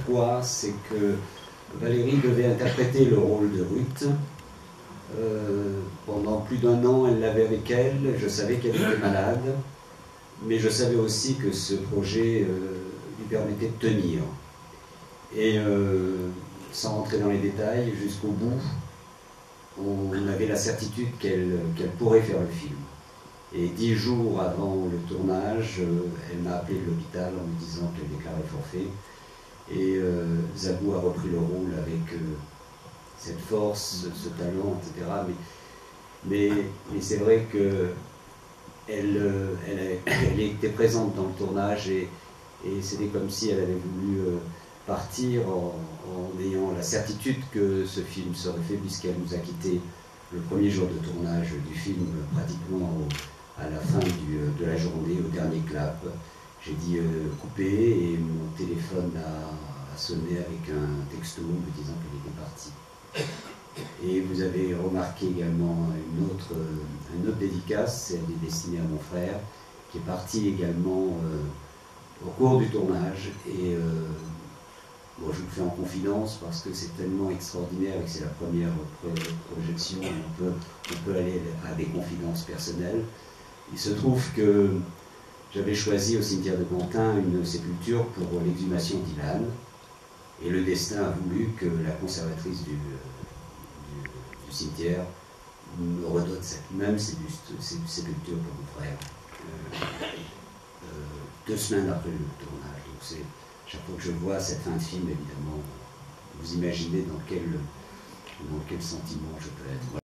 pourquoi, c'est que Valérie devait interpréter le rôle de Ruth. Pendant plus d'un an, elle l'avait avec elle. Je savais qu'elle était malade, mais je savais aussi que ce projet lui permettait de tenir. Et sans rentrer dans les détails, jusqu'au bout, on avait la certitude qu'elle pourrait faire le film. Et 10 jours avant le tournage, elle m'a appelé de l'hôpital en me disant qu'elle déclarait forfait. Et Zabou a repris le rôle avec cette force, ce talent, etc. Mais c'est vrai qu'elle était présente dans le tournage et c'était comme si elle avait voulu partir en ayant la certitude que ce film serait fait, puisqu'elle nous a quittés le premier jour de tournage du film, pratiquement à la fin de la journée, au dernier clap. J'ai dit couper et mon téléphone a sonné avec un texto me disant qu'elle était partie. Et vous avez remarqué également une autre dédicace, celle est destinée à mon frère, qui est parti également au cours du tournage. Et bon, je vous le fais en confidence parce que c'est tellement extraordinaire et que c'est la première projection, on peut aller à des confidences personnelles. Il se trouve que j'avais choisi au cimetière de Pantin une sépulture pour l'exhumation d'Ilan, et le destin a voulu que la conservatrice du cimetière me redonne cette même sépulture pour mon frère, 2 semaines après le tournage. Donc c'est chaque fois que je vois cette fin de film, évidemment, vous imaginez dans quel sentiment je peux être.